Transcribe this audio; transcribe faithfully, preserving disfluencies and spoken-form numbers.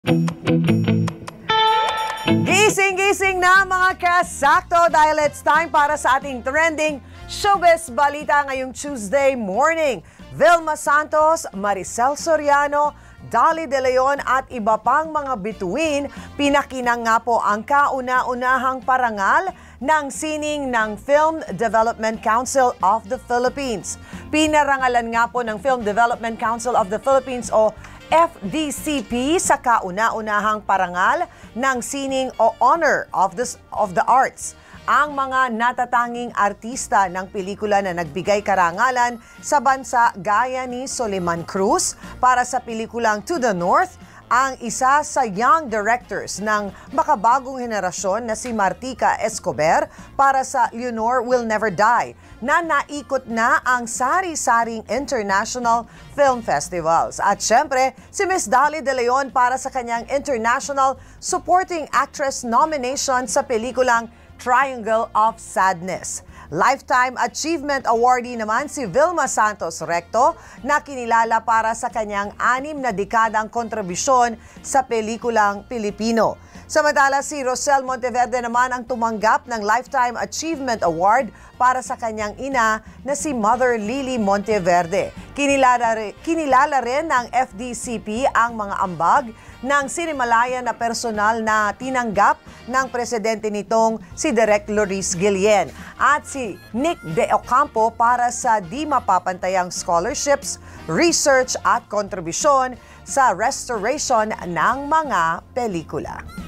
Gising-gising na mga kasakto dahil it's time para sa ating trending showbiz balita ngayong Tuesday morning. Vilma Santos, Maricel Soriano, Dolly De Leon at iba pang mga bituin, pinakinang nga po ang kauna-unahang parangal ng sining ng Film Development Council of the Philippines. Pinarangalan nga po ng Film Development Council of the Philippines o F D C P sa kauna-unahang parangal ng sining o Honor of the, of the Arts ang mga natatanging artista ng pelikula na nagbigay karangalan sa bansa gaya ni Soliman Cruz para sa pelikulang To the North, ang isa sa young directors ng makabagong henerasyon na si Martica Escobar para sa Leonor Will Never Die na naikot na ang sari-saring international film festivals. At syempre, si Miss Dolly De Leon para sa kanyang International Supporting Actress nomination sa pelikulang Triangle of Sadness. Lifetime Achievement Awardee naman si Vilma Santos Recto na kinilala para sa kanyang anim na dekadang kontribusyon sa pelikulang Pilipino. Samantala si Rosel Monteverde naman ang tumanggap ng Lifetime Achievement Award para sa kanyang ina na si Mother Lily Monteverde. Kinilala, kinilala rin ng F D C P ang mga ambag ng Cinemalaya na personal na tinanggap ng presidente nitong si Direk Loris Guillen at si Nick De Ocampo para sa di mapapantayang scholarships, research at kontribusyon sa restoration ng mga pelikula.